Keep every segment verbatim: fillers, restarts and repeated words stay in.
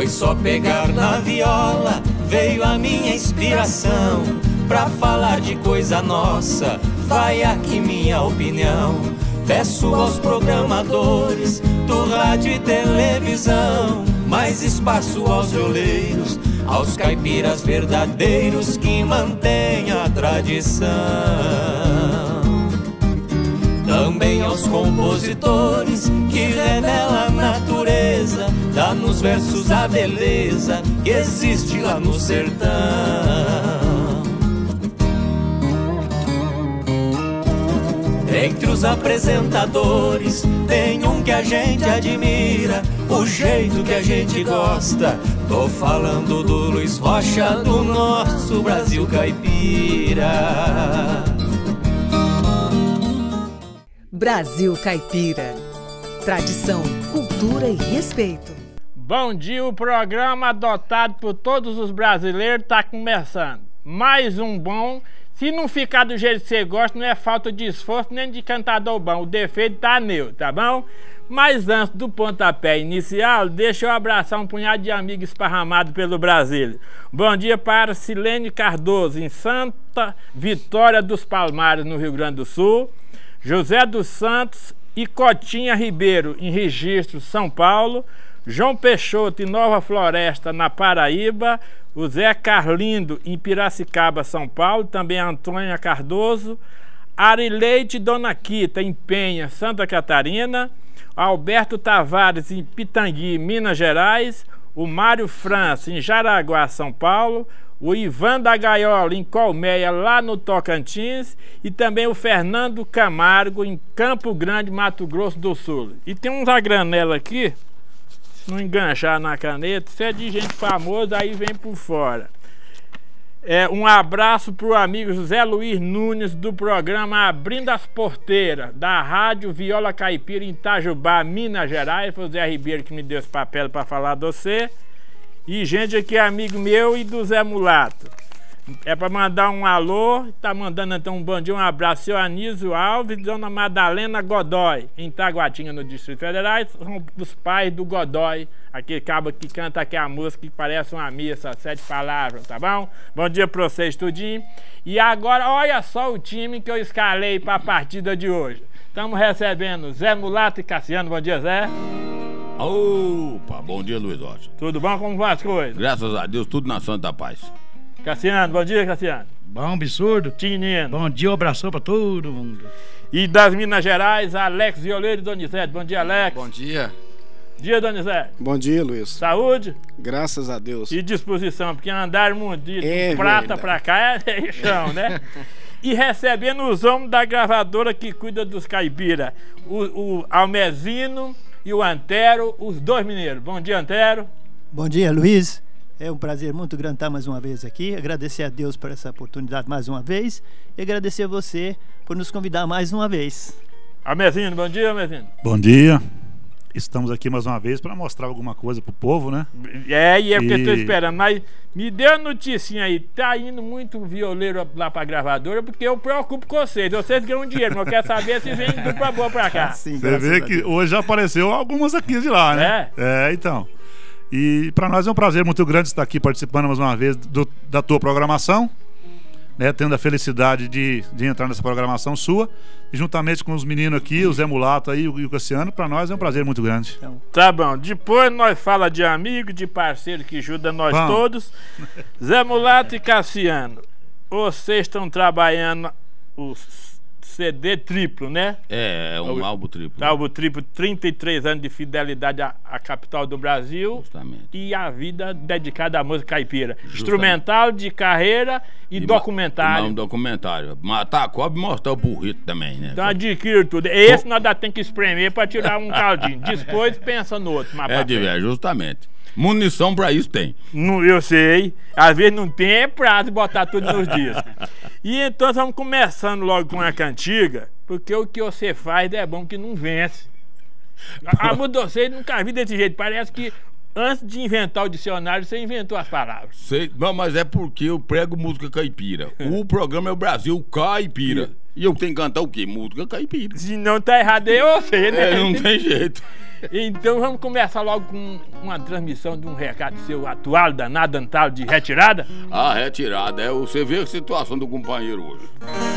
Foi só pegar na viola, veio a minha inspiração. Pra falar de coisa nossa, vai aqui minha opinião. Peço aos programadores do rádio e televisão mais espaço aos violeiros, aos caipiras verdadeiros que mantêm a tradição. Também aos compositores que revelam a natureza, dá nos versos a beleza que existe lá no sertão. Entre os apresentadores tem um que a gente admira, o jeito que a gente gosta. Tô falando do Luiz Rocha, do nosso Brasil Caipira. Brasil Caipira. Tradição, cultura e respeito. Bom dia, o programa adotado por todos os brasileiros está começando. Mais um bom. Se não ficar do jeito que você gosta, não é falta de esforço nem de cantador bom. O defeito tá nele, tá bom? Mas antes do pontapé inicial, deixa eu abraçar um punhado de amigos esparramados pelo Brasil. Bom dia para Silene Cardoso, em Santa Vitória dos Palmares, no Rio Grande do Sul. José dos Santos e Cotinha Ribeiro, em Registro, São Paulo. João Peixoto, em Nova Floresta, na Paraíba. O Zé Carlindo, em Piracicaba, São Paulo. Também a Antônia Cardoso. Arileide Dona Quita, em Penha, Santa Catarina. Alberto Tavares, em Pitangui, Minas Gerais. O Mário França, em Jaraguá, São Paulo. O Ivan da Gaiola, em Colmeia, lá no Tocantins. E também o Fernando Camargo, em Campo Grande, Mato Grosso do Sul. E tem uns a granela aqui, se não enganchar na caneta, se é de gente famosa, aí vem por fora. É, um abraço para o amigo José Luiz Nunes, do programa Abrindo as Porteiras, da Rádio Viola Caipira, em Itajubá, Minas Gerais. Foi o Zé Ribeiro que me deu esse papel para falar de você. E gente aqui, amigo meu e do Zé Mulato. É para mandar um alô, tá mandando então um bom dia, um abraço, seu Anísio Alves e dona Madalena Godoy, em Taguatinga, no Distrito Federal. São os pais do Godoy, aquele cabo que canta aqui a música que parece uma missa, sete palavras, tá bom? Bom dia pra vocês, tudinho. E agora, olha só o time que eu escalei para a partida de hoje. Estamos recebendo Zé Mulato e Cassiano. Bom dia, Zé. Opa, bom dia, Luiz Rocha. Tudo bom? Como vão as coisas? Graças a Deus, tudo na santa paz. Cassiano, bom dia, Cassiano. Bom, absurdo. Tinino. Bom dia, um abração pra todo mundo. E das Minas Gerais, Alex Violeiro e Donizete. Bom dia, Alex. Bom dia. Dia, Donizete. Bom dia, Luiz. Saúde? Graças a Deus. E disposição, porque andar muito de é prata verdade. pra cá é chão, né? E recebendo os homens da gravadora que cuida dos caipira, o, o Almezino e o Antero, os dois mineiros. Bom dia, Antero. Bom dia, Luiz. É um prazer muito grande estar mais uma vez aqui. Agradecer a Deus por essa oportunidade mais uma vez. E agradecer a você por nos convidar mais uma vez. Almezino, bom dia, Almezino. Bom dia. Estamos aqui mais uma vez para mostrar alguma coisa pro povo, né? É, e é porque e... eu tô esperando. Mas me dê a noticinha aí. Tá indo muito violeiro lá pra gravadora, porque eu preocupo com vocês. Vocês ganham dinheiro, mas eu quero saber se vem dupla boa pra cá. Sim, Você vê que hoje já apareceu algumas aqui de lá, né? É, é então. E para nós é um prazer muito grande estar aqui participando mais uma vez do, da tua programação, né? Tendo a felicidade de, de entrar nessa programação sua, e juntamente com os meninos aqui, o Zé Mulato aí, o, e o Cassiano, para nós é um prazer muito grande. Então, tá bom, depois nós fala de amigo, de parceiro que ajuda nós Vamos. todos. Zé Mulato e Cassiano, vocês estão trabalhando os C D triplo, né? É, é um o, álbum triplo. Álbum triplo, trinta e três anos de fidelidade à, à capital do Brasil. Justamente. E a vida dedicada à música caipira. Justamente. Instrumental, de carreira e, e documentário. Não, documentário. Matar a cobra e mostrar o burrito também, né? Então adquire tudo. Esse nós ainda tem que espremer para tirar um caldinho. Depois pensa no outro. É de ver, justamente. Munição pra isso tem. Não, eu sei. Às vezes não tem é prazo de botar tudo nos discos. E então vamos começando logo com a cantiga, porque o que você faz é bom que não vence. A, a música de vocês nunca vi desse jeito. Parece que antes de inventar o dicionário, você inventou as palavras. Sei, não, mas é porque eu prego música caipira. O programa é o Brasil Caipira. E eu tenho que cantar o quê? Música caipira. Se não tá errado, é você, né? É, não tem jeito. Então vamos começar logo com uma transmissão de um recado seu atual, danado, antalo de retirada. A retirada, é você vê a situação do companheiro hoje.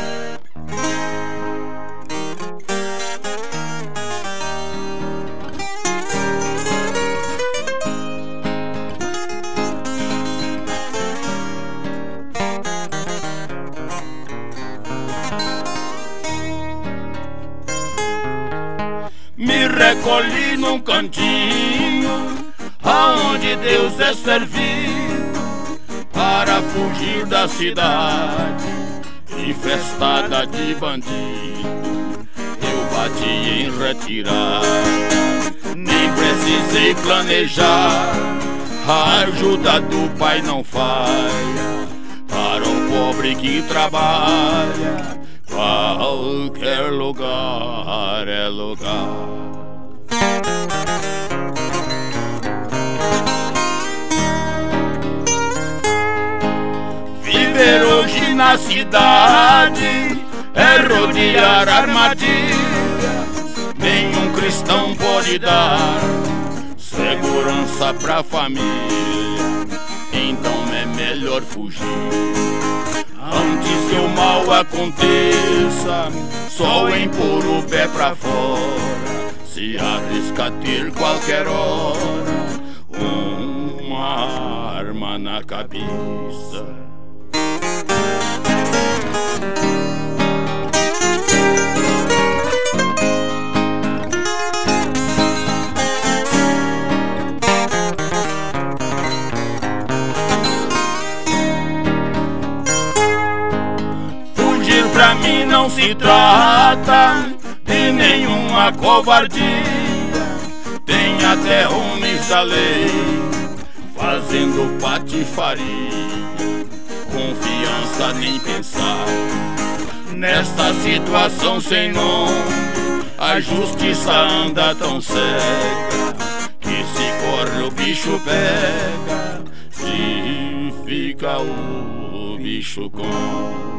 Me recolhi num cantinho, aonde Deus é servido, para fugir da cidade infestada de bandido. Eu bati em retirada, nem precisei planejar, a ajuda do Pai não falha para um pobre que trabalha. Qualquer lugar é lugar. Viver hoje na cidade é rodear armadilha. Nenhum cristão pode dar segurança pra família. Então é melhor fugir antes que o mal aconteça, só em pôr o pé pra fora, se arrisca ter qualquer hora uma arma na cabeça. Pra mim não se trata de nenhuma covardia. Tem até homens da lei fazendo patifaria. Confiança nem pensar nesta situação sem nome. A justiça anda tão cega que se corre o bicho pega, se fica o bicho come.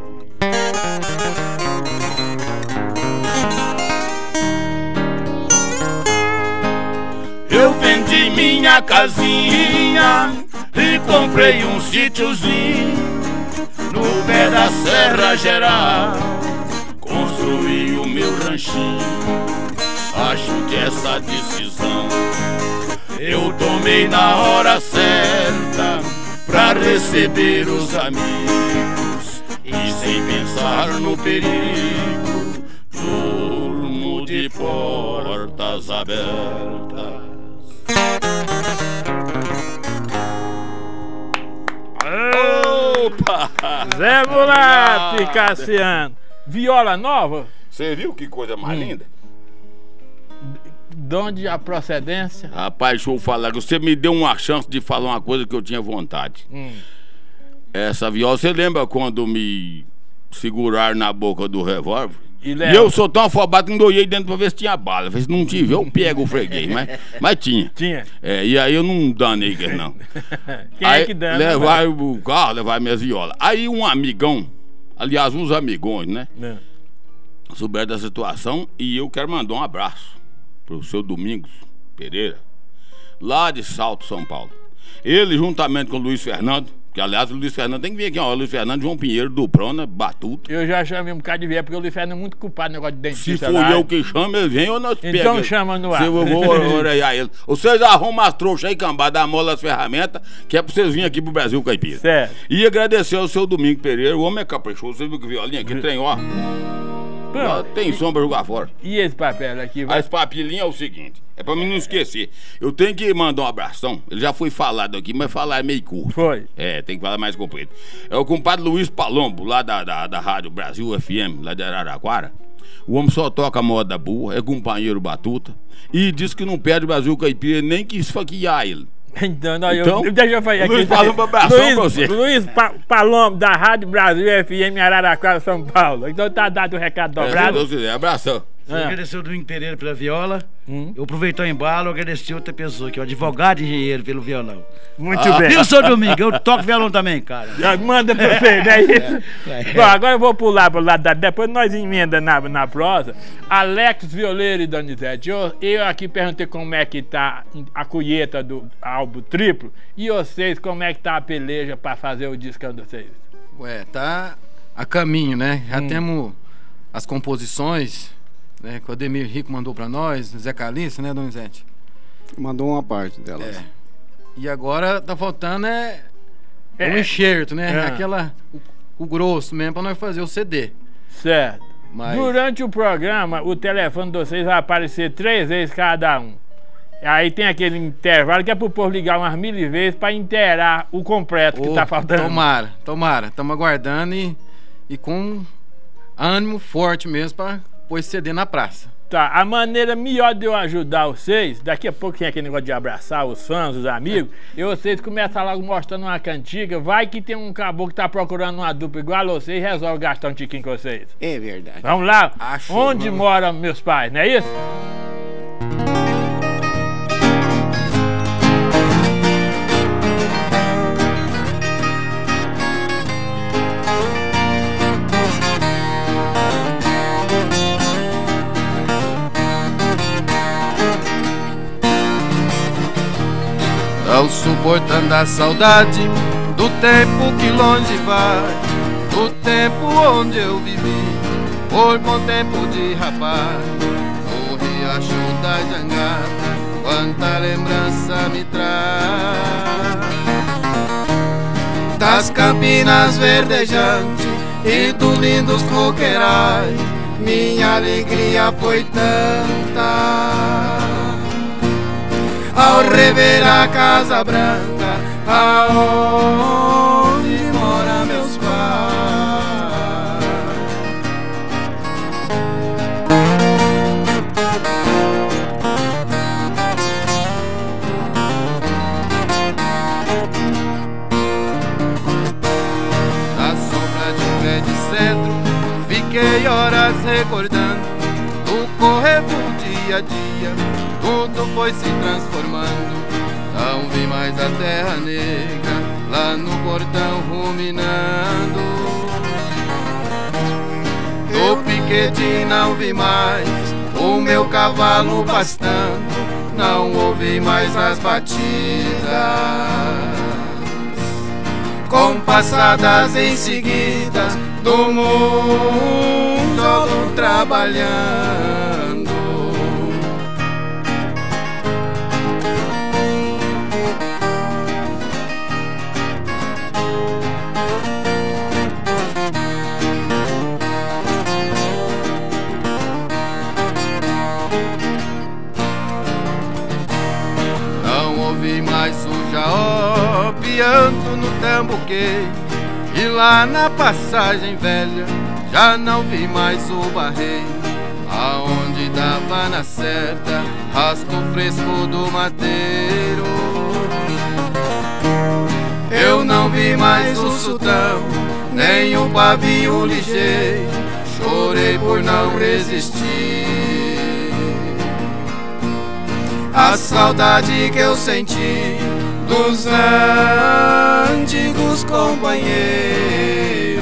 Eu vendi minha casinha e comprei um sítiozinho no pé da Serra Geral. Construí o meu ranchinho. Acho que essa decisão eu tomei na hora certa pra receber os amigos e sem pensar no perigo, durmo de portas abertas. Opa! Zé Mulati, Cassiano. Viola nova? Você viu que coisa mais hum. linda? De onde a procedência? Rapaz, deixa eu falar, você me deu uma chance de falar uma coisa que eu tinha vontade. Hum. Essa viola, você lembra quando me seguraram na boca do revólver? E, e eu sou tão afobado que não olhei dentro pra ver se tinha bala. Se não tiver, eu pego o freguês, mas, mas tinha. Tinha. É, e aí eu não danei, não. Quem aí, é que dana? Levar o carro, levar minhas violas. Aí um amigão, aliás, uns amigões, né? É. Souberam da situação e eu quero mandar um abraço pro seu Domingos Pereira, lá de Salto, São Paulo. Ele, juntamente com o Luiz Fernando, que aliás o Luiz Fernando tem que vir aqui, ó. Luiz Fernando, João Pinheiro, Duprona, Batuta. Eu já chamei um bocado de ver, porque o Luiz Fernando é muito culpado no negócio de dentista. Se for lá, eu que chamo, ele vem ou nós pegamos. Então chama no ar. Se eu vou orelhar ele. Vocês arrumam as trouxas aí, cambada, dá mola as ferramentas, que é pra vocês virem aqui pro Brasil Caipira. Certo. E agradecer ao seu Domingo Pereira, o homem é caprichoso. Vocês viram que violinha aqui, trem, ó. Ó, tem som pra jogar fora. E esse papel aqui? Vai... Esse papelinho é o seguinte, é pra mim não esquecer. Eu tenho que mandar um abração. Ele já foi falado aqui, mas falar é meio curto. Foi. É, tem que falar mais comprido. É o compadre Luiz Palombo, lá da, da, da Rádio Brasil F M, lá de Araraquara. O homem só toca moda boa, é companheiro Batuta. E diz que não perde o Brasil Caipira, nem que esfaquear ele. Então, não, então eu, deixa eu falar aqui. Luiz Palombo, abração Luiz, pra você. Luiz pa Palombo, da Rádio Brasil F M Araraquara, São Paulo. Então tá dado o recado dobrado. É, abração. Você É. agradeceu o Domingo Pereira pela viola. Hum. Eu aproveitei o embalo, agradeci outra pessoa, que é o advogado e engenheiro pelo violão. Muito Ah, bem. viu, seu Domingo? Eu toco violão também, cara. Já manda pra você, não é isso? É, é. Bom, agora eu vou pular pro lado da... Depois nós emenda na, na prosa. Alex Violeiro e Donizete, eu, eu aqui perguntei como é que tá a colheita do álbum triplo. E vocês, como é que tá a peleja pra fazer o disco de vocês? Ué, tá a caminho, né? Já Hum. temos as composições, né? Que o Ademir Rico mandou pra nós, Zé Calixto, né, Donizete? Mandou uma parte delas. É. E agora tá faltando é, É. um enxerto, né? É. Aquela, o, o grosso mesmo pra nós fazer o C D. Certo. Mas Durante o programa, o telefone de vocês vai aparecer três vezes cada um. Aí tem aquele intervalo que é pro povo ligar umas mil vezes pra inteirar o completo que Ô, tá faltando. Tomara, tomara. Estamos aguardando e, e com ânimo forte mesmo pra pôr esse C D na praça. Tá, a maneira melhor de eu ajudar vocês, daqui a pouco tem aquele negócio de abraçar os fãs, os amigos, e vocês começam logo mostrando uma cantiga, vai que tem um caboclo que tá procurando uma dupla igual a vocês e resolve gastar um tiquinho com vocês. É verdade. Vamos lá? Acho, Onde vamos. moram meus pais, não é isso? Não suportando a saudade do tempo que longe vai, do tempo onde eu vivi, por bom tempo de rapaz. O riacho da jangada, quanta lembrança me traz, das campinas verdejantes e dos lindos coqueirais. Minha alegria foi tanta ao rever a Casa Branca, aonde moram meus pais. Na sombra de um pé de cedro, fiquei horas recordando o correr do dia a dia. Tudo foi se transformando, não vi mais a terra negra lá no portão ruminando. No piquete não vi mais o meu cavalo pastando, não ouvi mais as batidas compassadas em seguida do mundo todo trabalhando. Jaó piando no tamboqueiro, e lá na passagem velha já não vi mais o barreiro, aonde dava na certa rastro fresco do madeiro. Eu não vi mais o sultão, nem o pavio ligeiro, chorei por não resistir. A saudade que eu senti dos antigos companheiros.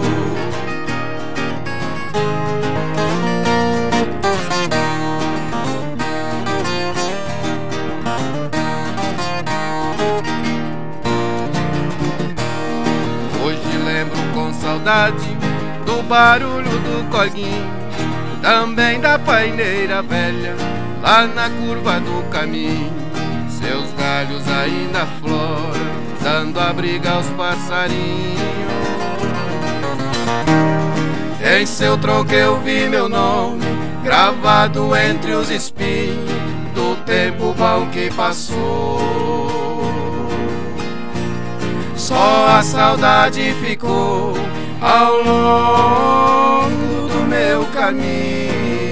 Hoje lembro com saudade do barulho do corguinho, também da paineira velha lá na curva do caminho. Seus galhos ainda floram, dando abrigo aos passarinhos. Em seu tronco eu vi meu nome, gravado entre os espinhos do tempo bom que passou. Só a saudade ficou ao longo do meu caminho.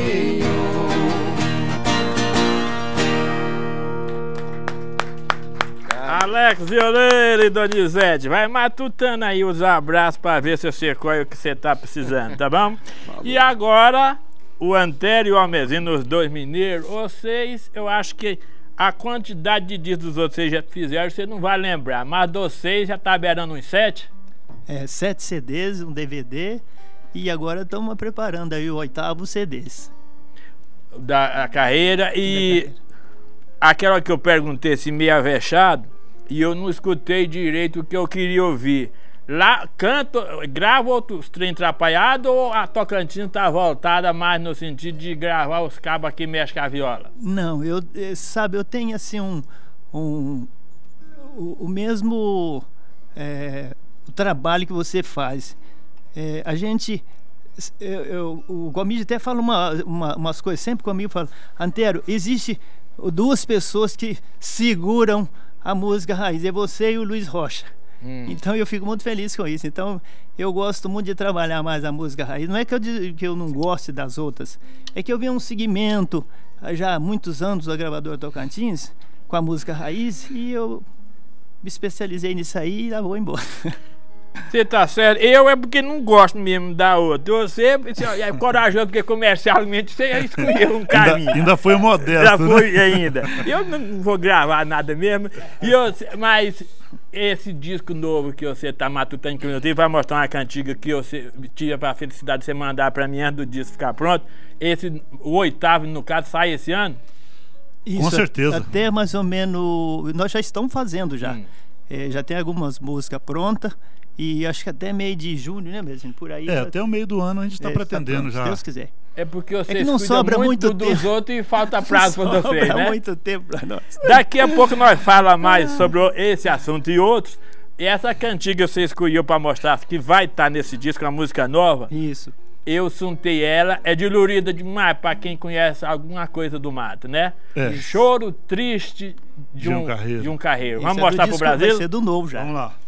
Alex Violeiro e Donizete, vai matutando aí os abraços pra ver se você colhe o que você tá precisando, tá bom? E agora, o Antério e o Almezino, os dois mineiros, vocês, eu acho que a quantidade de discos dos outros vocês já fizeram, você não vai lembrar, mas de vocês já tá beirando uns sete? É, sete C Ds, um D V D, e agora estamos preparando aí o oitavo C Ds. Da a carreira, e da carreira. Aquela que eu perguntei se meio avexado, e eu não escutei direito o que eu queria ouvir. Lá, canto, grava outros trem atrapalhado ou a Tocantins tá voltada mais no sentido de gravar os cabos que mexem com a viola? Não, eu, sabe, eu tenho assim um... um o, o mesmo é, o trabalho que você faz. É, a gente... Eu, eu, o Gomide até fala uma, uma, umas coisas, sempre comigo fala, Antério, existe duas pessoas que seguram a música raiz, é você e o Luiz Rocha. Hum. Então eu fico muito feliz com isso. Então eu gosto muito de trabalhar mais a música raiz. Não é que eu, que eu não goste das outras, é que eu vi um segmento já há muitos anos da gravadora Tocantins com a música raiz e eu me especializei nisso aí e lá vou embora. Você tá certo. Eu é porque não gosto mesmo da outra. Você, você é corajoso porque comercialmente você escolheu um caminho. Ainda, ainda foi modesto. Já foi, né? ainda. Eu não vou gravar nada mesmo. E eu, mas esse disco novo que você tá matutando que eu vai mostrar uma cantiga que você tive a felicidade de você mandar pra mim antes do disco ficar pronto. Esse, o oitavo, no caso, sai esse ano? Isso, com certeza. Até mais ou menos. Nós já estamos fazendo já. Hum. É, já tem algumas músicas prontas. E acho que até meio de junho, né, mesmo? Por aí. É, já... até o meio do ano a gente está é, pretendendo tá já. Se Deus quiser. É porque você é que não sobra muito, muito dos outros e falta prazo para vocês, né? muito tempo para nós. Daqui a pouco nós falamos mais sobre esse assunto e outros. E essa cantiga você escolheu para mostrar que vai estar tá nesse disco, uma música nova. Isso. Eu suntei ela, é de Lurida demais, para quem conhece alguma coisa do mato, né? É. Choro triste de, de um, um carreiro. De um carreiro. Vamos é mostrar pro Brasil? Vai ser do novo já. Vamos lá.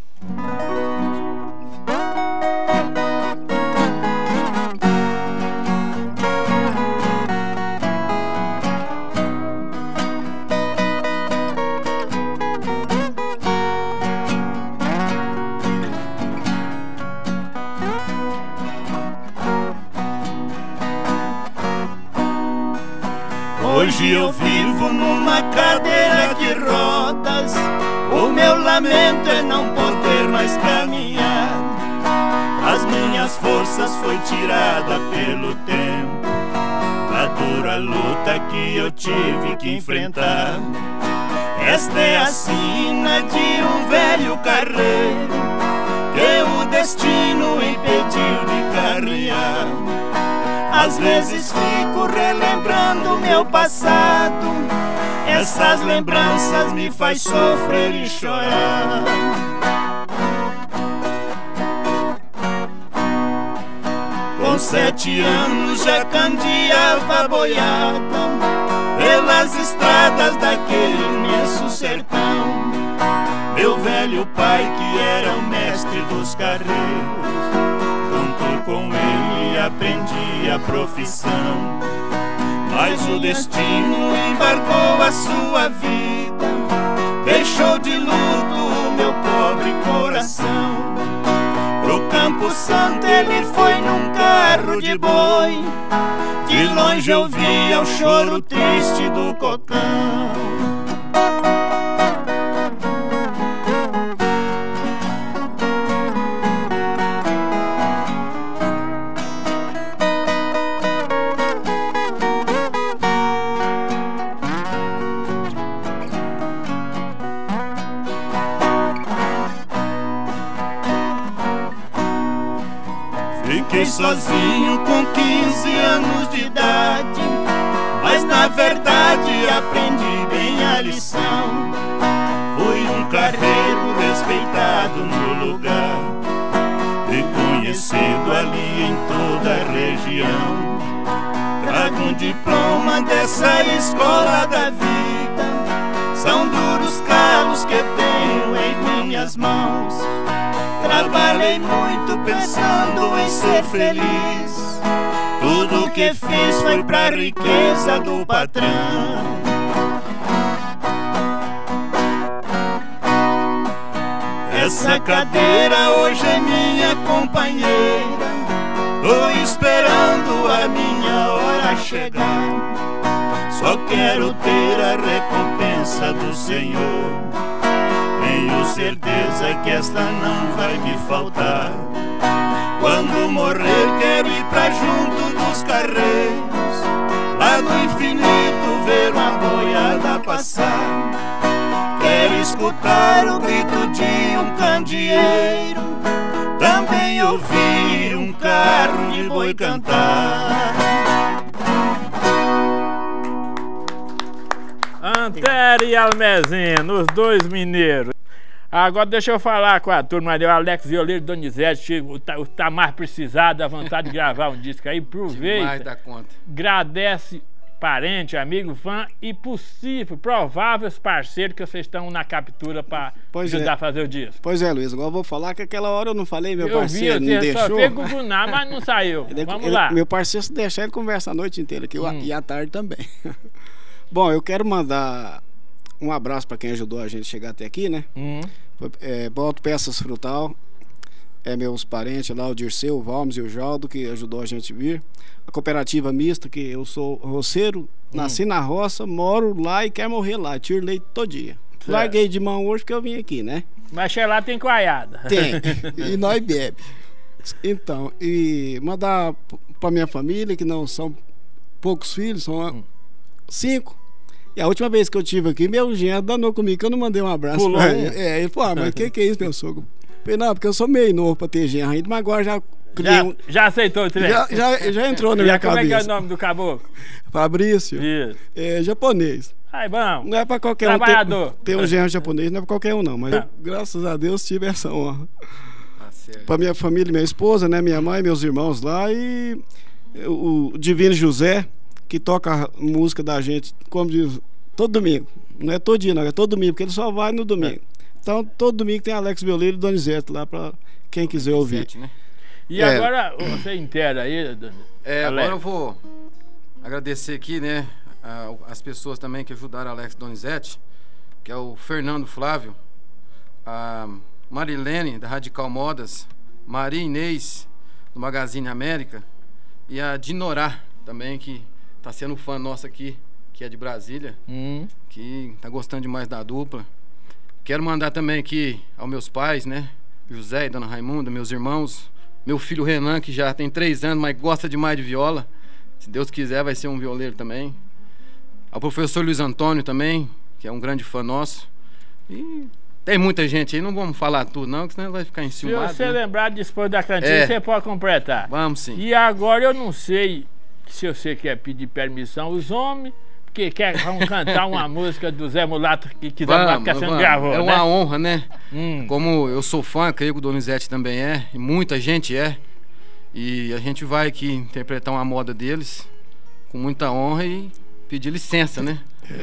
Hoje eu vivo numa cadeira de rodas. O meu lamento é não poder mais caminhar. As minhas forças foi tirada pelo tempo, a dura luta que eu tive que enfrentar. Esta é a sina de um velho carreiro que o destino impediu de caminhar. Às vezes fico relembrando meu passado, essas lembranças me faz sofrer e chorar. Com sete anos já candeava boiada pelas estradas daquele imenso sertão. Meu velho pai, que era o mestre dos carreiros, junto com ele aprendi a profissão. Mas o destino embarcou a sua vida, deixou de luto o meu pobre coração. Pro Campo Santo ele foi num carro de boi, de longe eu via o choro triste do cocão. Fiquei sozinho com quinze anos de idade, mas na verdade aprendi bem a lição. Fui um carreiro respeitado no lugar, reconhecido ali em toda a região. Trago um diploma dessa escola da vida, são duros calos que tenho em minhas mãos. Trabalhei muito pensando em ser feliz, tudo que fiz foi pra riqueza do patrão. Essa cadeira hoje é minha companheira, tô esperando a minha a hora chegar. Só quero ter a recompensa do Senhor. Tenho certeza que esta não vai me faltar. Quando morrer quero ir pra junto dos carreiros, lá no infinito ver uma boiada passar. Quero escutar o grito de um candeeiro, também ouvir um carro de boi cantar. Antero e Almezino, os dois mineiros. Agora deixa eu falar com a turma ali, o Alex Violeiro e Donizete, o tá, o tá mais precisado, a vontade de gravar um disco aí, aproveita. Mais da conta. Agradece parente, amigo, fã e possível, prováveis parceiros que vocês estão na captura para ajudar é. a fazer o disco. Pois é, Luiz, agora eu vou falar que aquela hora eu não falei, meu eu parceiro vi, não deixou. Só fez gugunar, mas não saiu. Ele, Vamos ele, lá. Meu parceiro, se deixar, ele conversa a noite inteira aqui, hum. e à tarde também. Bom, eu quero mandar um abraço para quem ajudou a gente a chegar até aqui, né? Hum. É, Boto Peças Frutal, é meus parentes lá, o Dirceu, o Valmes e o Jaldo, que ajudou a gente a vir. A cooperativa mista, que eu sou roceiro, hum. nasci na roça, moro lá e quero morrer lá, tiro leite todo dia. Certo. Larguei de mão hoje porque eu vim aqui, né? Mas chegar lá tem coaiada. Tem, e nós bebe. Então, e mandar pra minha família, que não são poucos filhos, são hum. cinco. E a última vez que eu tive aqui, meu genro danou comigo, que eu não mandei um abraço Pulou. pra ele. É, ele falou, ah, mas o que, que é isso, meu sogro? Eu falei, não, porque eu sou meio novo pra ter genro ainda, mas agora já criei já, um... já aceitou o trem? Já, já, já entrou na minha como cabeça. Como é que é o nome do caboclo? Fabrício. Isso. É japonês. Ai, bom. Não é pra qualquer Trabalhador. um ter, ter um genro japonês, não é pra qualquer um não, mas eu, graças a Deus tive essa honra. Tá certo. Pra minha família, minha esposa, né, minha mãe, meus irmãos lá e o, o Divino José, que toca a música da gente, como diz, todo domingo. Não é todo dia, não, é todo domingo, porque ele só vai no domingo. É. Então, todo domingo tem Alex Violeiro e Donizete lá pra quem quiser ouvir. Né? E é. agora, você inteira aí, É, agora eu vou agradecer aqui, né, as pessoas também que ajudaram Alex Donizete, que é o Fernando Flávio, a Marilene, da Radical Modas, Maria Inês, do Magazine América, e a Dinorá, também, que tá sendo fã nossa aqui, que é de Brasília, hum. que tá gostando demais da dupla. Quero mandar também aqui aos meus pais, né, José e Dona Raimunda, meus irmãos, meu filho Renan, que já tem três anos, mas gosta demais de viola. Se Deus quiser, vai ser um violeiro também. Ao professor Luiz Antônio também, que é um grande fã nosso. E tem muita gente aí, não vamos falar tudo não, que senão vai ficar enciumado. Se você né? lembrar depois da cantina, é. você pode completar. Vamos sim. E agora eu não sei se você quer pedir permissão os homens, porque quer, vão cantar uma música do Zé Mulato que, que vamos, que você gravou, é né? uma honra, né? Hum. Como eu sou fã, creio que o Donizete também é, e muita gente é. E a gente vai aqui interpretar uma moda deles com muita honra e pedir licença, né?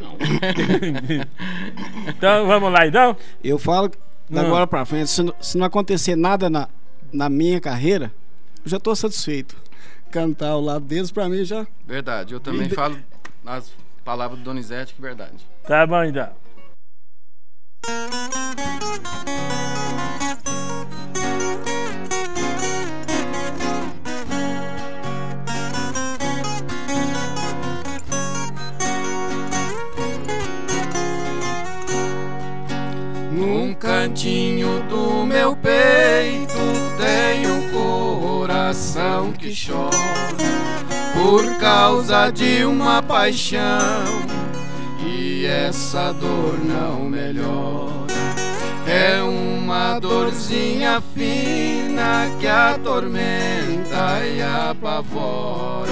Então vamos lá, então? Eu falo da agora pra frente, se não, se não acontecer nada na, na minha carreira, eu já tô satisfeito. Cantar ao lado deles, pra mim já... Verdade, eu também de... falo as palavras do Donizete, que é verdade. Tá bom, então. Num cantinho do meu peito tem um coração que chora por causa de uma paixão, e essa dor não melhora. É uma dorzinha fina que atormenta e apavora.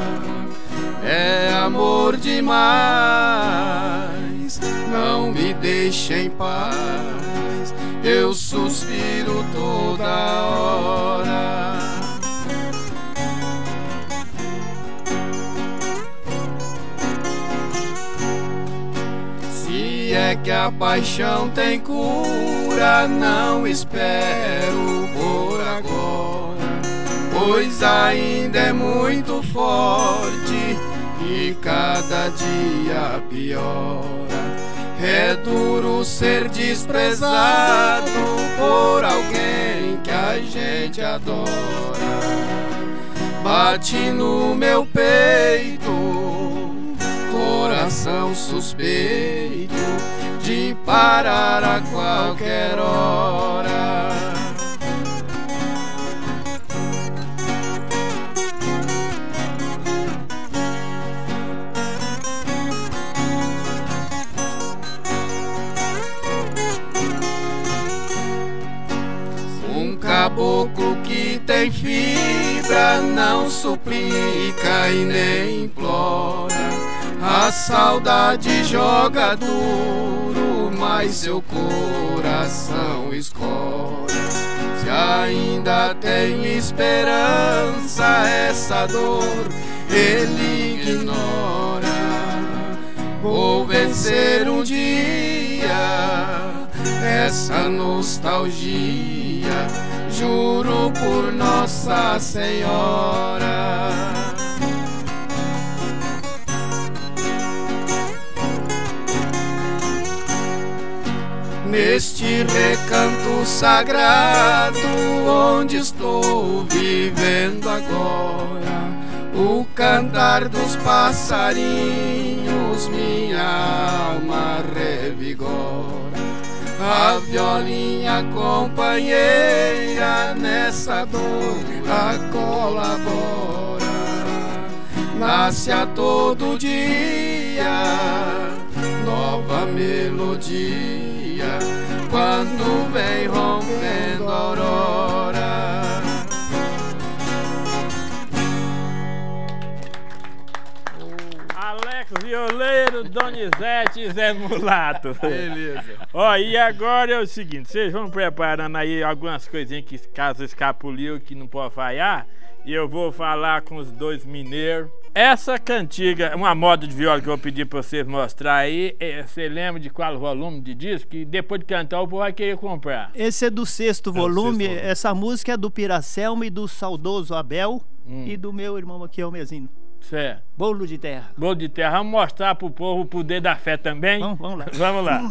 É amor demais, não me deixa em paz, eu suspiro toda hora. Se é que a paixão tem cura, não espero por agora, pois ainda é muito forte e cada dia piora. É duro ser desprezado por alguém que a gente adora. bate no meu peito, coração suspeito de parar a qualquer hora. Um caboclo que tem fibra não suplica e nem implora, a saudade joga duro, mas seu coração escora. Se ainda tem esperança, essa dor ele ignora. Vou vencer um dia essa nostalgia, juro por Nossa Senhora. Neste recanto sagrado onde estou vivendo agora, o cantar dos passarinhos minha alma revigora. A violinha companheira nessa dor a colabora. Nasce a todo dia nova melodia, quando vem rompendo a aurora. Alex Violeiro, Donizete e Zé Mulato. Beleza. Ó, e agora é o seguinte, vocês vão preparando aí algumas coisinhas que caso escapuliu que não pode falhar, e eu vou falar com os dois mineiros. Essa cantiga, uma moda de viola que eu vou pedir pra vocês mostrar aí, é, você lembra de qual volume de disco? Que depois de cantar o povo vai querer comprar. Esse é do sexto É volume, sexto volume. essa música é do Piracelma e do saudoso Abel Hum. e do meu irmão aqui, o Mezino. Certo. Bolo de terra. Bolo de terra, vamos mostrar pro povo o poder da fé também? Vamos, vamos lá. Vamos lá.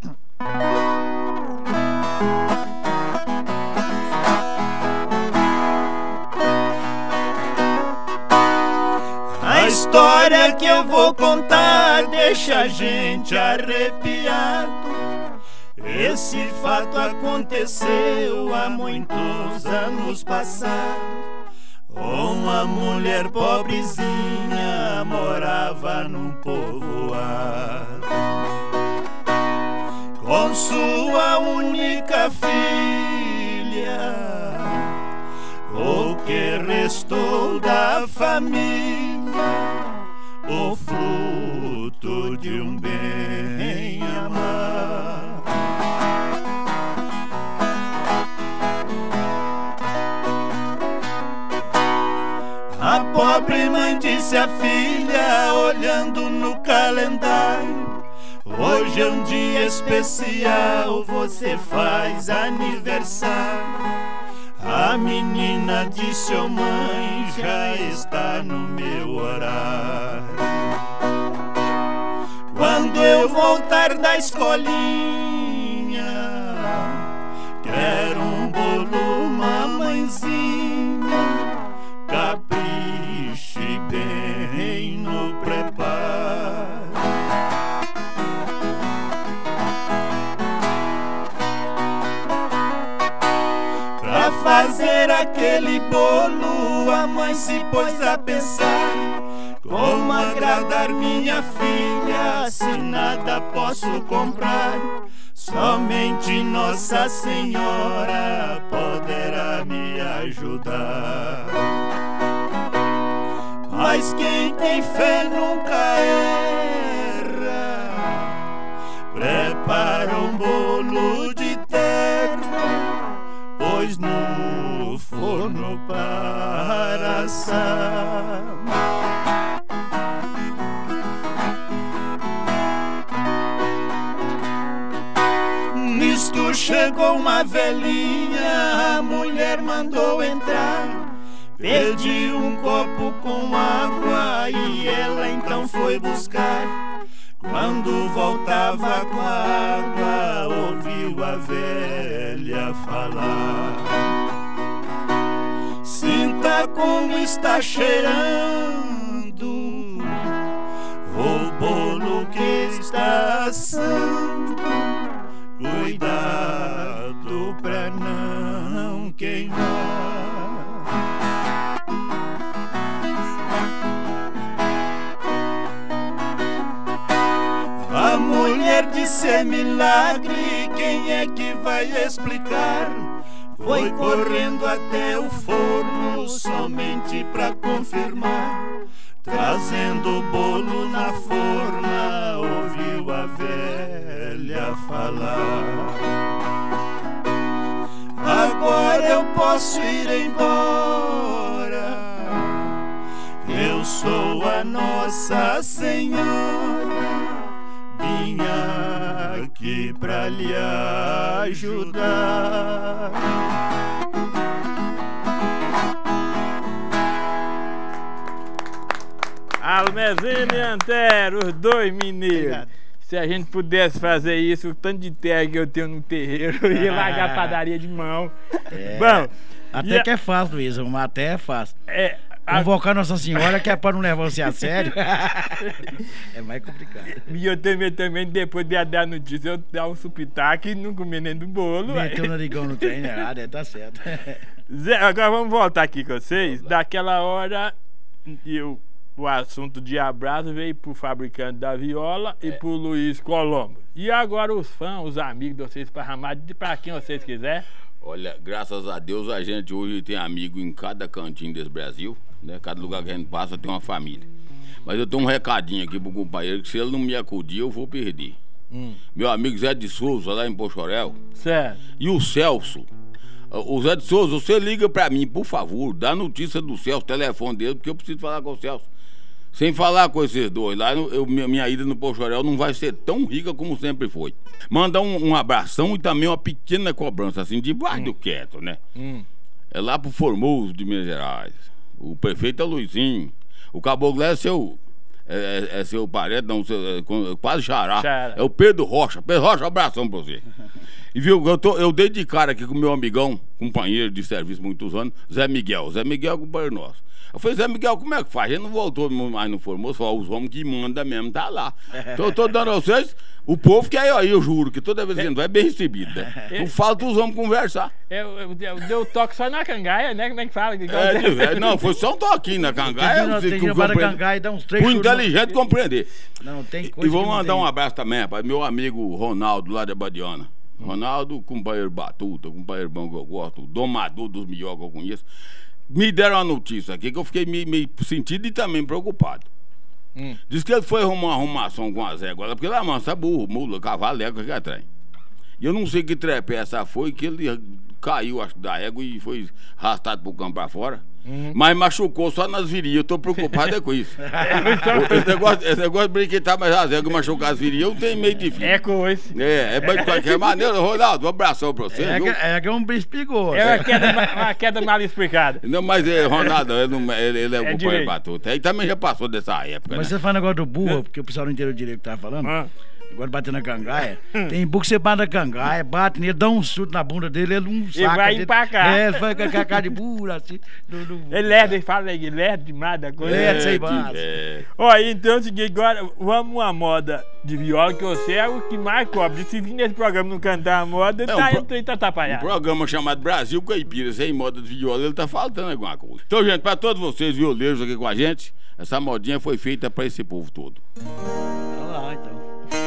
A história que eu vou contar deixa a gente arrepiado. Esse fato aconteceu há muitos anos passados. Uma mulher pobrezinha morava num povoado com sua única filha, o que restou da família, o fruto de um bem amado. A pobre mãe disse à filha, olhando no calendário: hoje é um dia especial, você faz aniversário. A menina disse: ô mãe, já está no meu horário. Quando eu voltar da escolinha, quero um bolo, mamãezinha, capriche bem no preparo. Pra fazer aquele bolo, a mãe se pôs a pensar: como agradar minha filha, se nada posso comprar? Somente Nossa Senhora poderá me ajudar. Mas quem tem fé nunca erra. Prepara um bolo de terra, pois no forno para assar. Nisto chegou uma velhinha, a mulher mandou entrar, pediu um copo com água e ela então foi buscar. Quando voltava com a água, ouviu a velha falar: sinto escuta como está cheirando o bolo que está assando. Cuidado pra não queimar. A mulher disse é milagre, quem é que vai explicar? Foi correndo até o forno somente pra confirmar. Trazendo o bolo na forma, ouviu a velha falar. Agora eu posso ir embora, eu sou a Nossa Senhora. Vinha aqui pra lhe ajudar. Almezinho e Antero, os dois mineiros. Obrigado. Se a gente pudesse fazer isso, o tanto de terra que eu tenho no terreiro, eu ia largar a padaria de mão. É, Bom, até a... que é fácil isso, até é fácil. É, Convocar a... Nossa Senhora, que é para não levar você a sério. É mais complicado. E eu também, também depois de dar a notícia, eu dar um supitaque e não comer nem do bolo. Meteu o narigão no trem, né? Ah, tá certo. Zé, agora vamos voltar aqui com vocês. Daquela hora, eu... o assunto de abraço veio pro fabricante da viola é. e pro Luiz Colombo. E agora os fãs, os amigos de vocês esparramados, pra quem vocês quiserem. Olha, graças a Deus a gente hoje tem amigo em cada cantinho desse Brasil, né? Cada lugar que a gente passa tem uma família. Mas eu tenho um recadinho aqui pro companheiro que se ele não me acudir eu vou perder. Hum. Meu amigo Zé de Souza lá em Pochorel. Certo. E o Celso. O Zé de Souza, você liga pra mim, por favor, dá notícia do Celso, telefone dele, porque eu preciso falar com o Celso. Sem falar com esses dois, lá eu, minha ida no Pochorel não vai ser tão rica como sempre foi. Manda um, um abração e também uma pequena cobrança, assim, debaixo hum. do quieto, né? Hum. É lá pro Formoso de Minas Gerais. O prefeito é Luizinho. O caboclo é seu... É, é, é seu parente, não, seu, é, quase xará. Xara. É o Pedro Rocha. Pedro Rocha, um abração pra você. E viu, eu, tô, eu dei de cara aqui com o meu amigão, companheiro de serviço muitos anos, Zé Miguel. Zé Miguel é companheiro nosso. Eu falei, Zé Miguel, como é que faz? Ele não voltou mais no Formoso, falou, os homens que mandam mesmo, tá lá. Então eu tô dando a vocês, o povo que é aí, eu juro, que toda vez que vai bem recebido, né? Não falta os homens conversar. Eu, eu, eu dei toque só na cangaia, né? Como é que fala? Que é, não, foi só um toquinho na cangaia. Tem que ir para a cangaia e dar uns três chutes. Por inteligente no... compreender. Não, tem coisa. E vou mandar um abraço também, para meu amigo Ronaldo, lá de Abadiana. Ronaldo, companheiro Batuta, companheiro bom que eu gosto, domador dos melhores que eu conheço. Me deram uma notícia aqui que eu fiquei meio, meio sentido e também preocupado. Hum. Diz que ele foi arrumar uma arrumação com as éguas, porque lá mansa burro, mula, cavalo, égua que é trem. E eu não sei que trepé essa foi, que ele caiu, acho, da égua e foi arrastado pro campo pra fora. Uhum. Mas machucou só nas virilhas, eu tô preocupado é com isso. esse, negócio, esse negócio de brinquetar, mas as éguas machucar as virilhas, eu tenho meio difícil. É coisa. É, é de qualquer maneira. Ronaldo, um abração pra você. É, é, é um bicho perigoso. É uma queda, uma queda mal explicada. Não, mas é, Ronaldo, ele, não, ele, ele é, é o companheiro Batuta. Ele também já passou dessa época. Mas né? Você fala negócio do burro, porque o pessoal não entendeu direito o que tava falando. Ah. Agora bater na cangaia. Tem burro que você bate na cangaia, bate nele, dá um chute na bunda dele, ele não saca. Ele vai empacar. É, ele vai com a cara de burro, assim. Do, do... Ele lerda, ele fala aí, ele lerda demais da coisa. É, sem base. É. Ó, então é o seguinte, agora vamos uma moda de viola, que você é o que mais cobre. Se vir nesse programa não cantar a moda, é, tá, um pro... tá atrapalhado. Um programa chamado Brasil Caipira, sem moda de viola, ele tá faltando alguma coisa. Então, gente, pra todos vocês violeiros aqui com a gente, essa modinha foi feita pra esse povo todo. Olha lá, então.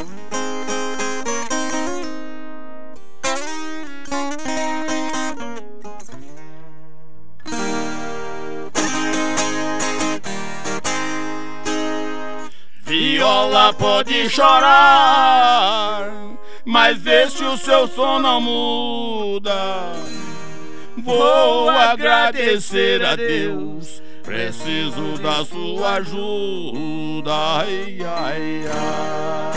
Viola pode chorar, mas este o seu som não muda. Vou agradecer a Deus, preciso da sua ajuda. Ai, ai, ai.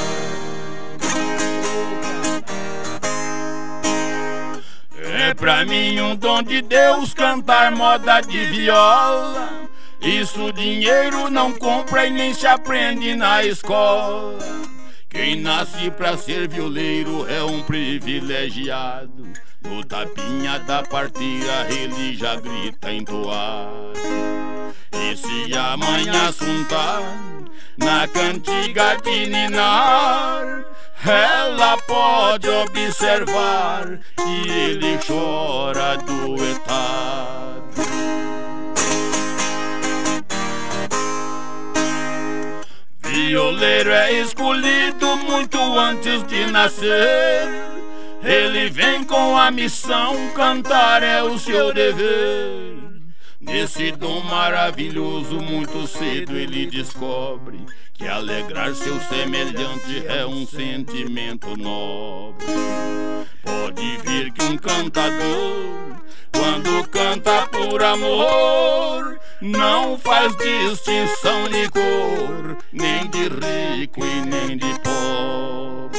É pra mim um dom de Deus cantar moda de viola. Isso dinheiro não compra e nem se aprende na escola. Quem nasce pra ser violeiro é um privilegiado. No tapinha da partida ele já grita entoar. E se amanhã assuntar na cantiga de ninar, ela pode observar que ele chora duetado. Violeiro é escolhido muito antes de nascer. Ele vem com a missão, cantar é o seu dever. Nesse dom maravilhoso, muito cedo ele descobre que alegrar seu semelhante é um sentimento nobre. Pode vir que um cantador, quando canta por amor, não faz distinção de cor, nem de rico e nem de pobre.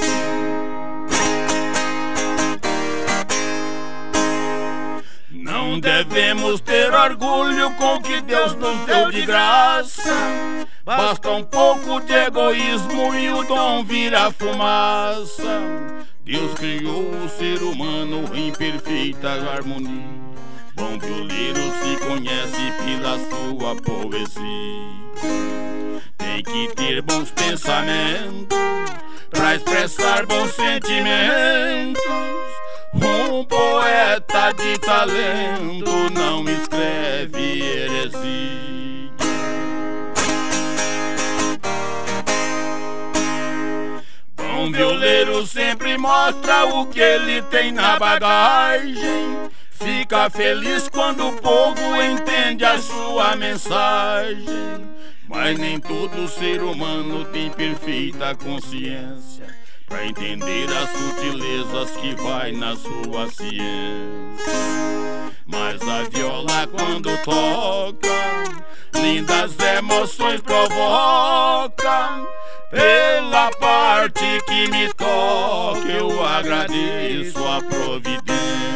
Não devemos ter orgulho com o que Deus nos deu de graça. Basta um pouco de egoísmo e o dom vira fumaça. Deus criou o ser humano em perfeita harmonia. Bom violeiro se conhece pela sua poesia. Tem que ter bons pensamentos pra expressar bons sentimentos. Um poeta de talento não escreve heresia. Bom violeiro sempre mostra o que ele tem na bagagem. Fica feliz quando o povo entende a sua mensagem. Mas nem todo ser humano tem perfeita consciência pra entender as sutilezas que vai na sua ciência. Mas a viola quando toca, lindas emoções provoca. Pela parte que me toca, eu agradeço a providência.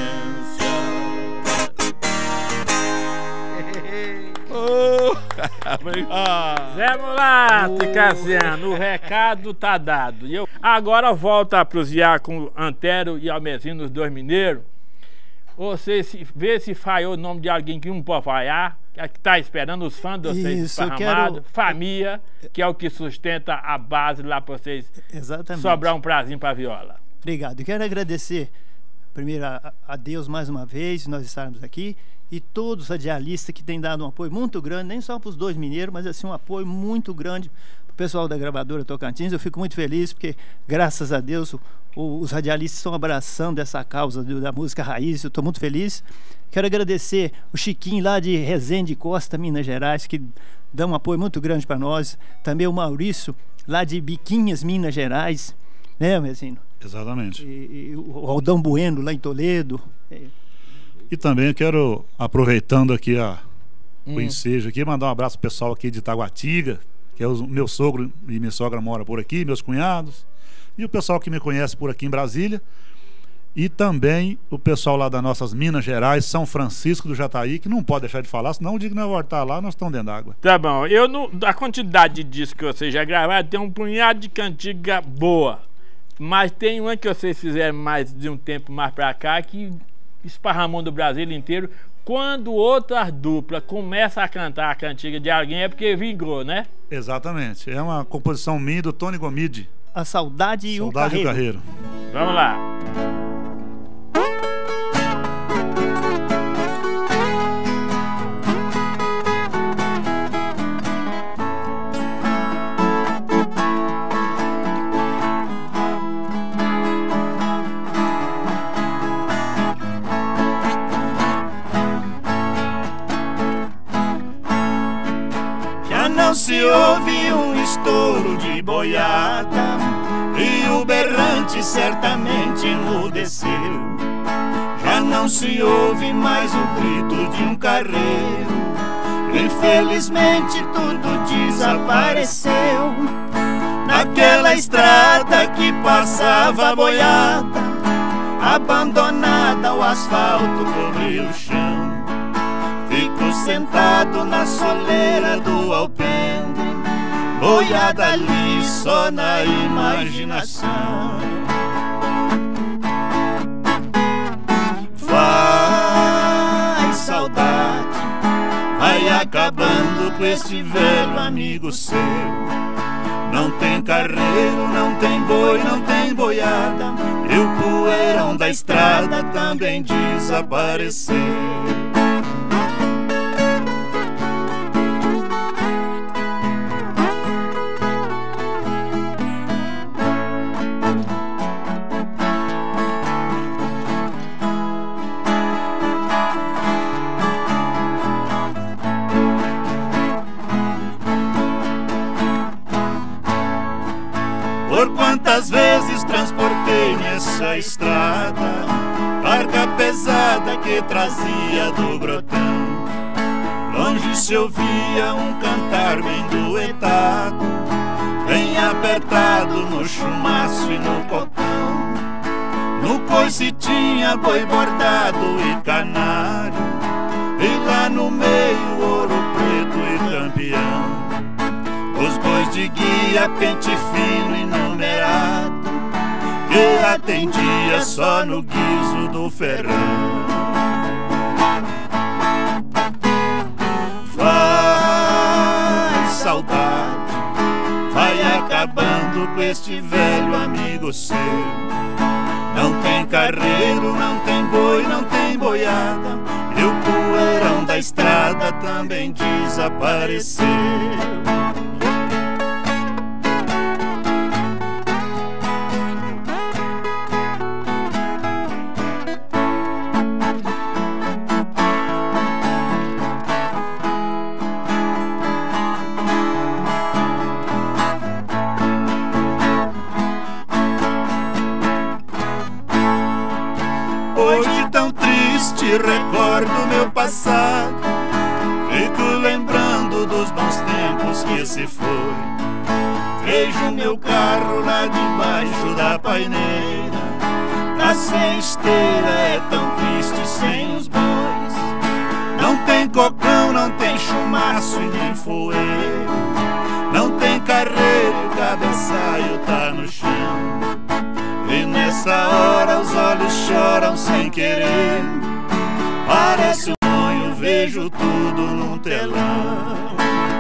Zé Mulato, Cassiano, o recado tá dado. Eu agora volta pros Iaco Antero e Almezino, os dois mineiros. Você se, vê se falhou o nome de alguém que não pode falhar, que tá esperando os fãs de vocês esparramados. Quero... Família, que é o que sustenta a base lá pra vocês. Exatamente. Sobrar um prazinho pra viola. Obrigado. Eu quero agradecer primeiro a, a Deus mais uma vez, nós estarmos aqui, e todos os radialistas que têm dado um apoio muito grande, nem só para os dois mineiros, mas assim um apoio muito grande para o pessoal da gravadora Tocantins. Eu fico muito feliz porque, graças a Deus, o, o, os radialistas estão abraçando essa causa do, da música raiz. Eu estou muito feliz. Quero agradecer o Chiquinho lá de Resende Costa, Minas Gerais, que dá um apoio muito grande para nós. Também o Maurício, lá de Biquinhas, Minas Gerais, né, Almezino? Exatamente. E, e o Aldão Bueno, lá em Toledo. É. E também eu quero, aproveitando aqui a, hum. o ensejo aqui, mandar um abraço pro pessoal aqui de Taguatinga, que é o meu sogro e minha sogra moram por aqui, meus cunhados, e o pessoal que me conhece por aqui em Brasília, e também o pessoal lá das nossas Minas Gerais, São Francisco do Jataí, que não pode deixar de falar, senão o dia que nós voltar lá, nós estamos dentro d'água. Tá bom, eu não, a quantidade de discos que vocês já gravaram, tem um punhado de cantiga boa, mas tem uma que vocês fizeram mais de um tempo mais pra cá, que esparramou do Brasil inteiro. Quando outra dupla começa a cantar a cantiga de alguém é porque vingou, né? Exatamente. É uma composição minha do Tony Gomide. A Saudade e Saudade o Carreiro. E o Carreiro. Vamos lá. Não se ouve um estouro de boiada e o berrante certamente enmudeceu. Já não se ouve mais o grito de um carreiro, infelizmente tudo desapareceu. Naquela estrada que passava a boiada, abandonada o asfalto cobria o chão. Fico sentado na soleira do alpendre, boiada ali só na imaginação. acabando com este velho amigo seu. Não tem carreiro, não tem boi, não tem boiada, e o poeirão da estrada também desapareceu. Por quantas vezes transportei nessa estrada carga pesada que trazia do grotão. Longe se ouvia um cantar bem duetado, bem apertado no chumaço e no cotão. No coice tinha boi bordado e canário, e lá no meio ouro preto e campeão. Os bois de guia, pente fino e numerado, que atendia só no guiso do ferrão. Vai, saudade, vai acabando com este velho amigo seu. Não tem carreiro, não tem boi, não tem boiada, e o poeirão da estrada também desapareceu. Hoje tão triste recordo meu passado, fico lembrando dos bons tempos que se foi. Vejo meu carro lá debaixo da paineira, tá sem esteira, é tão triste sem os bois. Não tem cocão, não tem chumaço e nem foeiro, não tem carreiro, o cabeçalho tá no chão. E nessa hora os olhos choram sem querer, parece um sonho, vejo tudo num telão.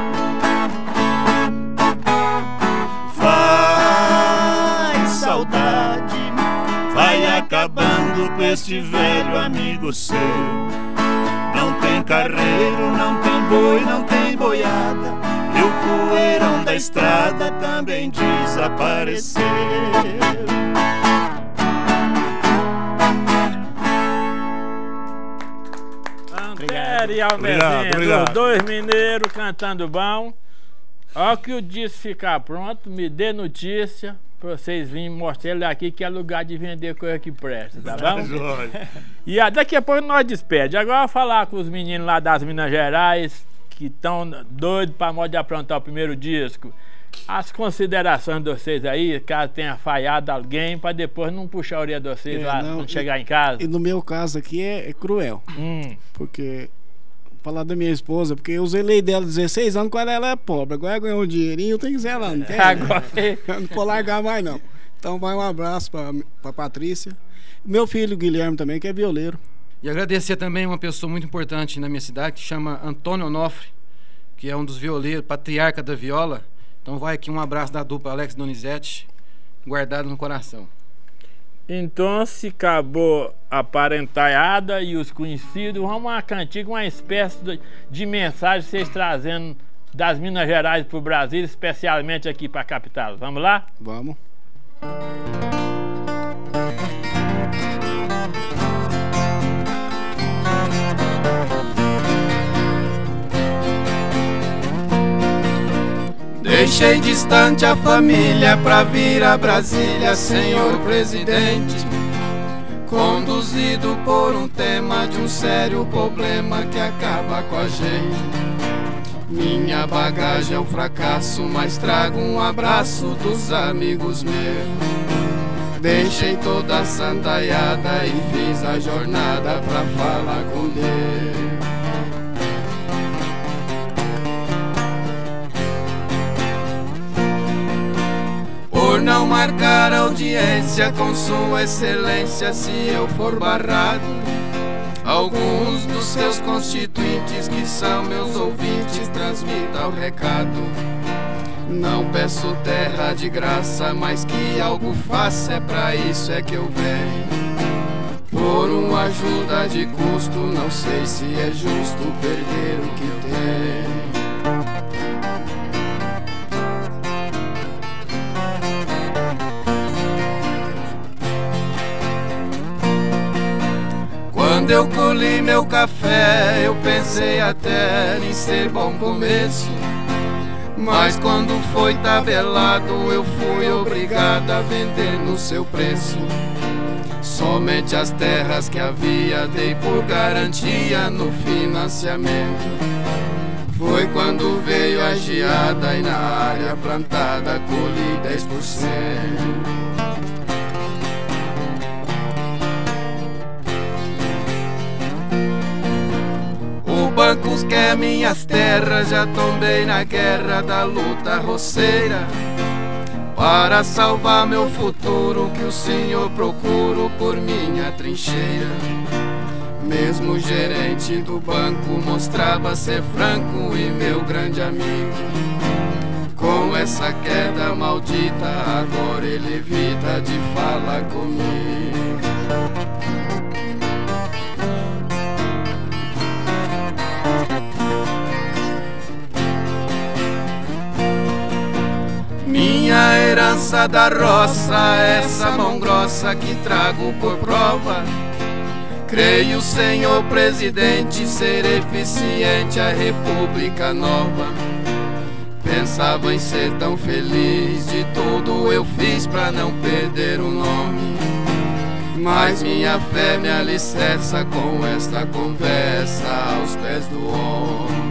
Vai, saudade, vai acabando com este velho amigo seu. Não tem carreiro, não tem boi, não tem boiada, e o poeirão da estrada também desapareceu. E Almezinho, os dois mineiros cantando bom. Ó que o disco ficar pronto, me dê notícia pra vocês virem mostrar ele aqui, que é lugar de vender coisa que presta, tá bom? E ah, daqui a pouco nós despede. Agora eu vou falar com os meninos lá das Minas Gerais, que estão doidos pra modo de aprontar o primeiro disco. As considerações de vocês aí, caso tenha falhado alguém, pra depois não puxar a orelha de vocês é, lá não, quando chegar e, em casa. E no meu caso aqui é, é cruel. Hum. Porque falar da minha esposa, porque eu usei lei dela dezesseis anos quando ela é pobre. Agora ganhou um dinheirinho, eu tenho que dizer lá, não tem? Agora não vou largar mais, não. Então vai um abraço pra, pra Patrícia. Meu filho Guilherme também, que é violeiro. E agradecer também uma pessoa muito importante na minha cidade, que chama Antônio Onofre, que é um dos violeiros, patriarca da viola. Então vai aqui um abraço da dupla Alex Donizete, guardado no coração. Então, se acabou a parentalhada e os conhecidos, vamos uma cantiga, uma espécie de, de mensagem vocês trazendo das Minas Gerais para o Brasil, especialmente aqui para a capital. Vamos lá? Vamos. Deixei distante a família pra vir a Brasília, senhor presidente, conduzido por um tema de um sério problema que acaba com a gente. Minha bagagem é um fracasso, mas trago um abraço dos amigos meus. Deixei toda a sandaiada e fiz a jornada pra falar com Deus. Por não marcar audiência com sua excelência, se eu for barrado, alguns dos seus constituintes, que são meus ouvintes, transmita o recado. Não peço terra de graça, mas que algo faça, é pra isso é que eu venho. Por uma ajuda de custo, não sei se é justo perder o que tenho. Quando eu colhi meu café, eu pensei até em ser bom começo. Mas quando foi tabelado, eu fui obrigado a vender no seu preço. Somente as terras que havia dei por garantia no financiamento. Foi quando veio a geada e na área plantada colhi dez por cento. Bancos quer minhas terras, já tombei na guerra da luta roceira. Para salvar meu futuro, que o senhor procuro por minha trincheira. Mesmo o gerente do banco mostrava ser franco e meu grande amigo. Com essa queda maldita, agora ele evita de falar comigo. Minha herança da roça, essa mão grossa que trago por prova. Creio, senhor presidente, ser eficiente a república nova. Pensava em ser tão feliz, de tudo eu fiz pra não perder o nome. Mas minha fé me alicerça com esta conversa aos pés do homem.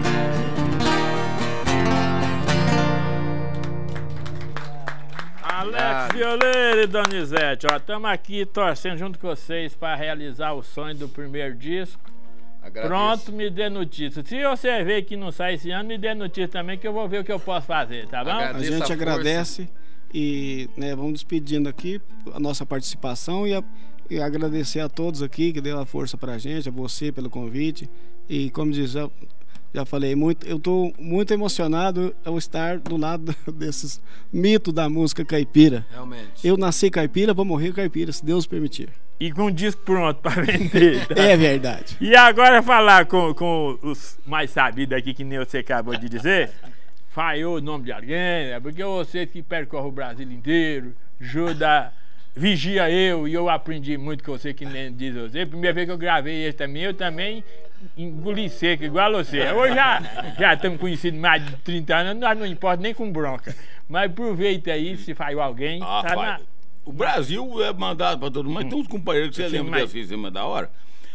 Alex Violeiro e Donizete, ó, estamos aqui torcendo junto com vocês para realizar o sonho do primeiro disco. Agradeço. Pronto, me dê notícia. Se você ver que não sai esse ano, me dê notícia também, que eu vou ver o que eu posso fazer, tá bom? Agradeço a gente a agradece e né, vamos despedindo aqui a nossa participação e, a, e agradecer a todos aqui que deu a força pra gente, a você pelo convite. E como diz, já, já falei, muito, eu tô muito emocionado ao estar do lado desses mitos da música caipira. Realmente. Eu nasci caipira, vou morrer caipira, se Deus permitir. E com o disco pronto para vender. Tá? É verdade. E agora falar com, com os mais sabidos aqui, que nem você acabou de dizer. Falhou o nome de alguém, né? Porque você que percorre o Brasil inteiro, ajuda, vigia eu, e eu aprendi muito com você, que nem diz você. Primeira vez que eu gravei esse também, eu também engoli seco, igual você. Hoje já, já estamos conhecidos mais de trinta anos, nós não importa nem com bronca. Mas aproveita aí, se falhou alguém. Ah, tá na... O Brasil é mandado pra todo mundo, mas hum. tem uns companheiros que você Sim, lembra mas... desse em cima da hora.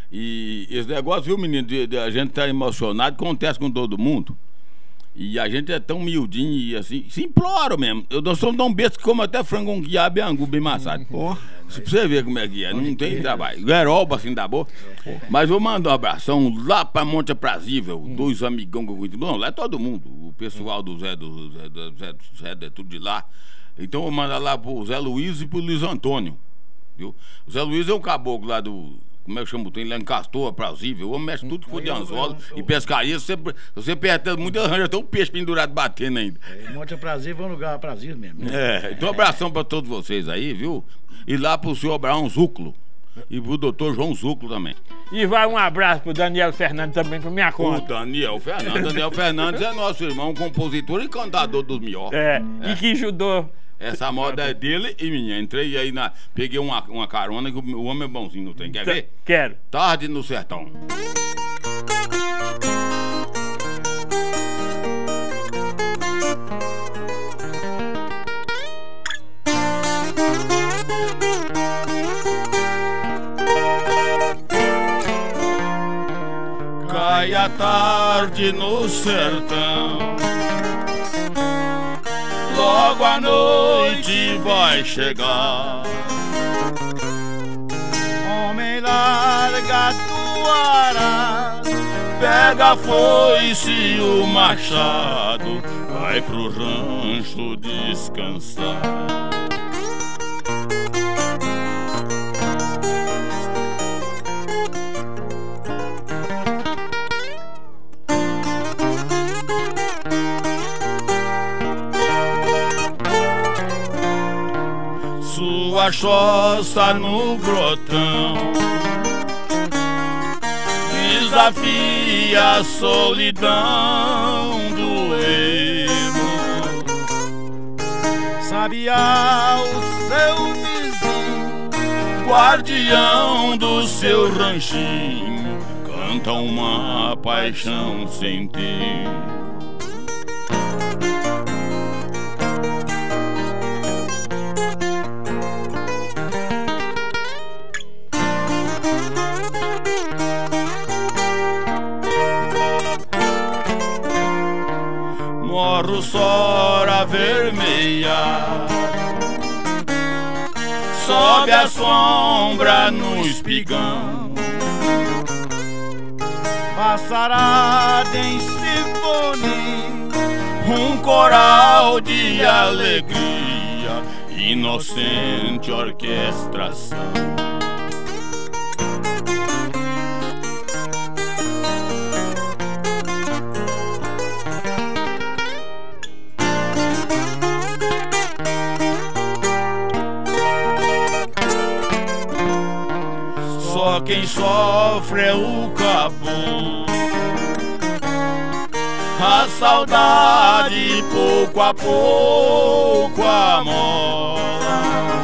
E esse negócio, viu, menino, de, de a gente tá emocionado, acontece com todo mundo. E a gente é tão miudinho e assim, se implora mesmo. Eu nós somos tão besta que como até frango com quiabo e angu bem maçado. Oh. Se pra você ver como é que é, não tem trabalho. Gueroba assim da boa. Mas vou mandar um abração lá pra Monte Aprazível, hum. dois amigão que eu conheço. Não, lá é todo mundo. O pessoal do Zé, do Zé, do Zé, do Zé, é tudo de lá. Então eu vou mandar lá pro Zé Luiz e pro Luiz Antônio. Viu? O Zé Luiz é um caboclo lá do. Como é que chama o trem? Lá em Castor, Aprazível. O homem mexe tudo que for de anzolo e pescaria. Se você, você aperta muito, ele arranja até um peixe pendurado batendo ainda. É, Monte Aprazível é um lugar aprazível mesmo. Né? É, então um abração pra todos vocês aí, viu? E lá pro senhor Abraão Zúculo. E pro doutor João Zúculo também. E vai um abraço pro Daniel Fernandes também, por minha conta. O Daniel Fernandes. Daniel Fernandes é nosso irmão, compositor e cantador dos mió. É, é, e que ajudou. Essa moda é dele e minha. Entrei aí na. Peguei uma, uma carona que o homem é bonzinho, não tem? Quer ver? Quero. Tarde no Sertão. Cai a tarde no sertão, logo a noite vai chegar. Homem, larga tua arada, pega a foice e o machado, vai pro rancho descansar. sua choça no grotão, desafia a solidão do ermo. Sabiá, o seu vizinho, guardião do seu ranchinho, canta uma paixão sem ter. Morro sora vermelha, sobe a sombra no espigão, passará em sinfonia, um coral de alegria, inocente orquestração. Só quem sofre é o caboclo, a saudade pouco a pouco amola.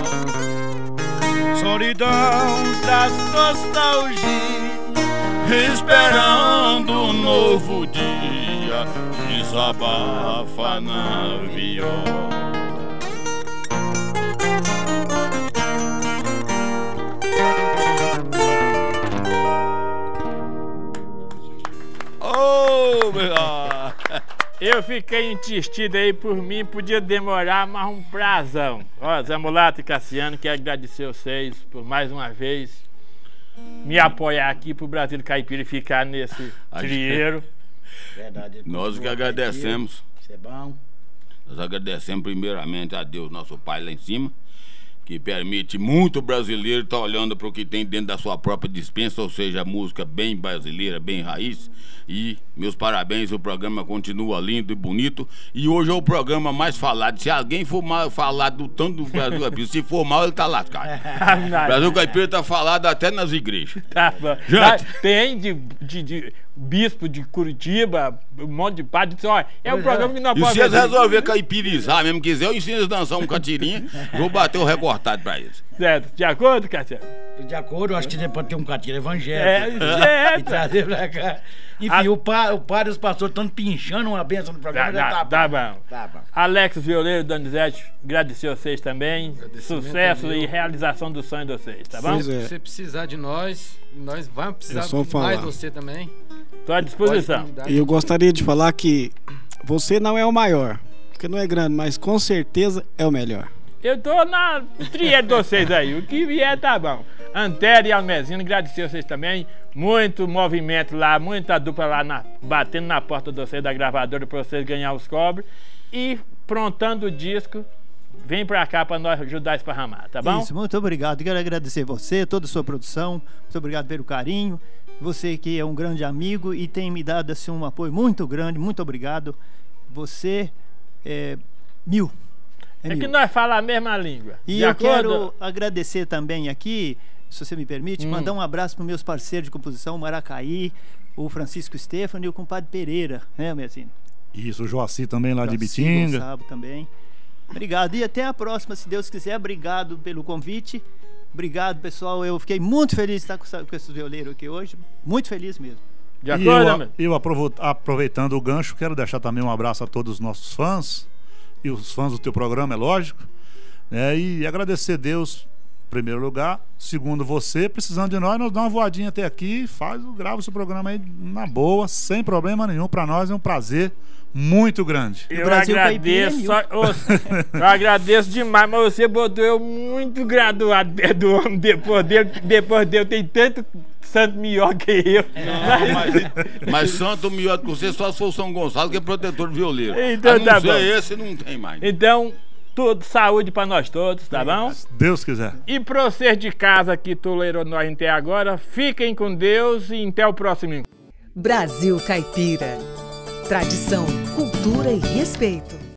Solidão traz nostalgia, esperando um novo dia, desabafa na viola. Oh, meu... Eu fiquei insistido aí por mim, podia demorar, mas um prazão. Ó, Zé Mulato e Cassiano, quero agradecer vocês por mais uma vez me apoiar aqui pro Brasil Caipira e ficar nesse trieiro. Verdade. Nós que agradecemos. Isso é bom. Nós agradecemos primeiramente a Deus, nosso Pai lá em cima, que permite muito brasileiro estar tá olhando para o que tem dentro da sua própria dispensa, ou seja, música bem brasileira, bem raiz. E meus parabéns, o programa continua lindo e bonito. E hoje é o programa mais falado. Se alguém for mal falado do tanto do Brasil Caipira, se for mal, ele tá lascado. O Brasil Caipira tá falado até nas igrejas. Tá, gente. Tem de, de, de bispo de Curitiba, um monte de padre, disse, olha, é um programa que não pode. E se eles resolver caipirizar mesmo, quiser, eu ensino eles a dançar um catirinha, vou bater o recortado pra eles. Certo, de acordo, Cassiano? De acordo, eu acho que pode ter um catira evangélico. É, certo. E trazer pra cá. Enfim, a... o, pa, o padre e os pastores estão pinchando uma benção no programa. Tá, já tá, tá, bom. bom. Tá bom. Alex Violeiro, Donizete, agradecer a vocês também. Sucesso e realização do sonho de vocês, tá bom? Se é. você precisar de nós, nós vamos precisar é de mais você também. Estou à disposição. E eu gostaria de falar que você não é o maior, porque não é grande, mas com certeza é o melhor. Eu tô na trieira de vocês aí, o que vier tá bom. Antero e Almezino, agradecer a vocês também. Muito movimento lá, muita dupla lá na, batendo na porta de vocês da gravadora para vocês ganhar os cobres. E prontando o disco, vem pra cá pra nós ajudar a esparramar, tá bom? Isso, muito obrigado. Quero agradecer você, toda a sua produção. Muito obrigado pelo carinho. Você que é um grande amigo e tem me dado assim, um apoio muito grande, muito obrigado. Você é mil. É, é que nós falamos a mesma língua. E eu acordo? quero agradecer também aqui, se você me permite, hum. mandar um abraço para meus parceiros de composição, o Maracaí, o Francisco Stefano e o compadre Pereira, né, Mezinho? Isso, o Joaci também lá Joaci, de Bitinga. Gonçalo também. Obrigado. E até a próxima, se Deus quiser. Obrigado pelo convite. Obrigado, pessoal. Eu fiquei muito feliz de estar com, com esses violeiros aqui hoje. Muito feliz mesmo. De acordo, e eu, eu aproveitando o gancho, quero deixar também um abraço a todos os nossos fãs e os fãs do teu programa, é lógico, né? E agradecer a Deus em primeiro lugar. Segundo, você precisando de nós, nós dá uma voadinha até aqui, faz, grava o seu programa aí na boa, sem problema nenhum. Para nós é um prazer muito grande. Eu agradeço, só, eu, eu agradeço demais, mas você botou eu muito graduado perto do homem. Depois dele, depois dele tem tanto santo melhor que eu. Não, mas, mas santo melhor que você só se for São Gonçalo, que é protetor de violeiro. Então, a não tá ser bom. Esse não tem mais. Então, tudo, saúde pra nós todos, tá bom? Deus quiser. E pra vocês de casa que tolerou nós até agora, fiquem com Deus e até o próximo encontro. Brasil Caipira. Tradição, cultura e respeito.